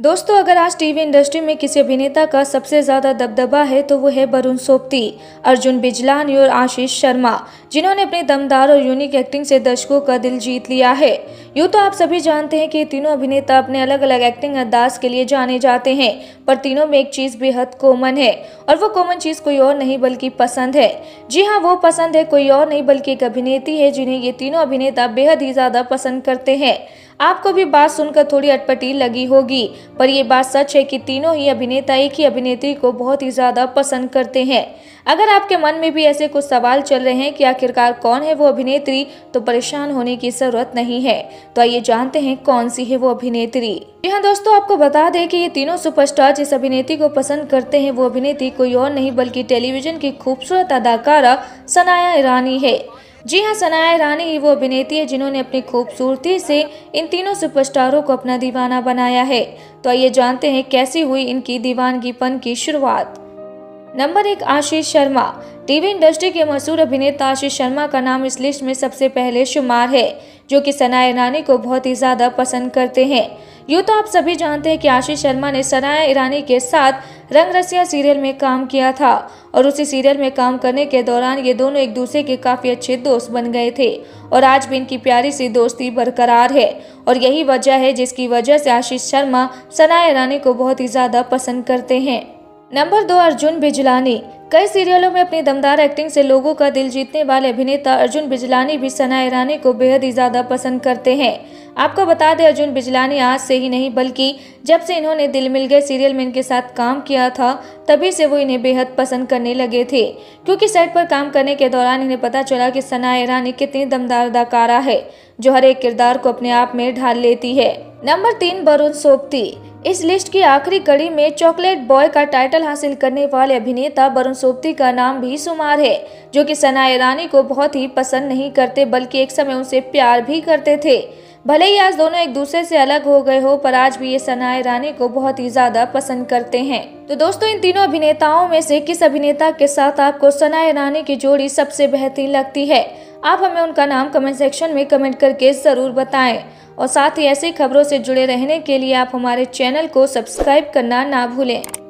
दोस्तों, अगर आज टीवी इंडस्ट्री में किसी अभिनेता का सबसे ज्यादा दबदबा है तो वो है वरुण सोबती, अर्जुन बिजलानी और आशीष शर्मा, जिन्होंने अपनी दमदार और यूनिक एक्टिंग से दर्शकों का दिल जीत लिया है। यूँ तो आप सभी जानते हैं कि ये तीनों अभिनेता अपने अलग अलग एक्टिंग अंदाज के लिए जाने जाते हैं, पर तीनों में एक चीज बेहद कॉमन है और वो कॉमन चीज कोई और नहीं बल्कि पसंद है। जी हाँ, वो पसंद है कोई और नहीं बल्कि एक अभिनेत्री है जिन्हें ये तीनों अभिनेता बेहद ही ज्यादा पसंद करते हैं। आपको भी बात सुनकर थोड़ी अटपटी लगी होगी, पर ये बात सच है कि तीनों ही अभिनेता एक ही अभिनेत्री को बहुत ही ज्यादा पसंद करते हैं। अगर आपके मन में भी ऐसे कुछ सवाल चल रहे हैं कि आखिरकार कौन है वो अभिनेत्री, तो परेशान होने की जरूरत नहीं है। तो आइए जानते हैं कौन सी है वो अभिनेत्री। जी हाँ दोस्तों, आपको बता दें कि ये तीनों सुपरस्टार जिस अभिनेत्री को पसंद करते हैं वो अभिनेत्री कोई और नहीं बल्कि टेलीविजन की खूबसूरत अदाकारा सनाया ईरानी है। जी हाँ, सनाया ईरानी ही वो अभिनेत्री है जिन्होंने अपनी खूबसूरती से इन तीनों सुपरस्टारों को अपना दीवाना बनाया है। तो आइए जानते हैं कैसी हुई इनकी दीवानगीपन की शुरुआत। Number 1, Ashish Sharma. TV industry के मशहूर अभिनेता आशीष शर्मा का नाम इस लिस्ट में सबसे पहले शुमार है, जो कि सनाया ईरानी को बहुत ही ज्यादा पसंद करते हैं। यूँ तो आप सभी जानते हैं कि आशीष शर्मा ने सनाया ईरानी के साथ रंगरसिया सीरियल में काम किया था और उसी सीरियल में काम करने के दौरान ये दोनों एक दूसरे के काफी अच्छे दोस्त बन गए थे और आज भी इनकी प्यारी सी दोस्ती बरकरार है और यही वजह है जिसकी वजह से आशीष शर्मा सनाया ईरानी को बहुत ही ज्यादा पसंद करते हैं। नंबर 2, अर्जुन बिजलानी। कई सीरियलों में अपनी दमदार एक्टिंग से लोगों का दिल जीतने वाले अभिनेता अर्जुन बिजलानी भी सनाया ईरानी को बेहद ही ज्यादा पसंद करते हैं। आपको बता दें, अर्जुन बिजलानी आज से ही नहीं बल्कि जब से इन्होंने दिल मिल गए सीरियल में इनके साथ काम किया था तभी से वो इन्हें बेहद पसंद करने लगे थे, क्योंकि सेट पर काम करने के दौरान इन्हें पता चला कि सनाया ईरानी कितनी दमदार अदाकारा है जो हर एक किरदार को अपने आप में ढाल लेती है। नंबर 3, वरुण सोबती। इस लिस्ट की आखिरी कड़ी में चॉकलेट बॉय का टाइटल हासिल करने वाले अभिनेता वरुण सोबती का नाम भी शुमार है, जो कि सनाया ईरानी को बहुत ही पसंद नहीं करते बल्कि एक समय उनसे प्यार भी करते थे। भले ही आज दोनों एक दूसरे से अलग हो गए हो, पर आज भी ये सनाया ईरानी को बहुत ही ज्यादा पसंद करते हैं। तो दोस्तों, इन तीनों अभिनेताओं में से किस अभिनेता के साथ आपको सनाया ईरानी की जोड़ी सबसे बेहतरीन लगती है? आप हमें उनका नाम कमेंट सेक्शन में कमेंट करके जरूर बताएं और साथ ही ऐसी खबरों से जुड़े रहने के लिए आप हमारे चैनल को सब्सक्राइब करना ना भूलें।